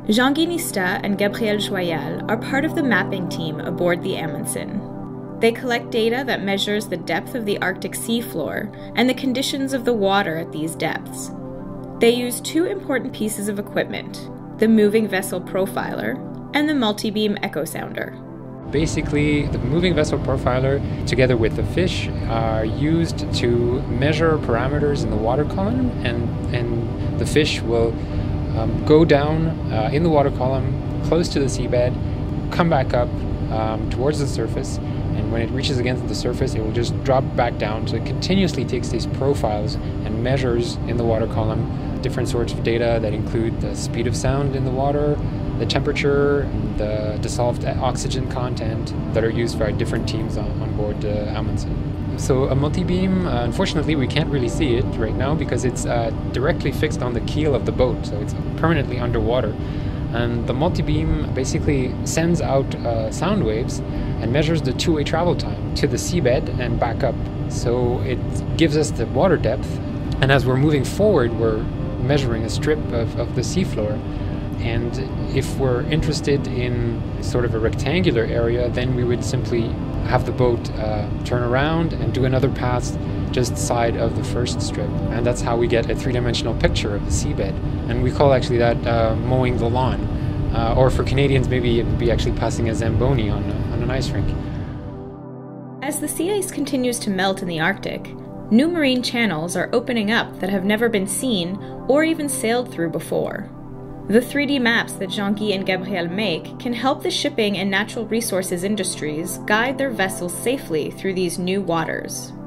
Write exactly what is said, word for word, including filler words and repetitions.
Jean-Guy Nista and Gabriel Joyal are part of the mapping team aboard the Amundsen. They collect data that measures the depth of the Arctic seafloor and the conditions of the water at these depths. They use two important pieces of equipment, the Moving Vessel Profiler and the Multibeam Echosounder. Basically, the Moving Vessel Profiler, together with the fish, are used to measure parameters in the water column, and, and the fish will um, go down uh, in the water column, close to the seabed, come back up um, towards the surface, and when it reaches against the surface, it will just drop back down. So it continuously takes these profiles and measures in the water column different sorts of data that include the speed of sound in the water, the temperature, the dissolved oxygen content that are used by different teams on, on board uh, Amundsen. So a multibeam, uh, unfortunately we can't really see it right now because it's uh, directly fixed on the keel of the boat, so it's permanently underwater. And the multibeam basically sends out uh, sound waves and measures the two-way travel time to the seabed and back up. So it gives us the water depth, and as we're moving forward, we're measuring a strip of, of the seafloor. And if we're interested in sort of a rectangular area, then we would simply have the boat uh, turn around and do another pass just side of the first strip. And that's how we get a three-dimensional picture of the seabed. And we call actually that uh, mowing the lawn. Uh, or for Canadians, maybe it would be actually passing a Zamboni on, a, on an ice rink. As the sea ice continues to melt in the Arctic, new marine channels are opening up that have never been seen or even sailed through before. The three D maps that Jean-Guy and Gabriel make can help the shipping and natural resources industries guide their vessels safely through these new waters.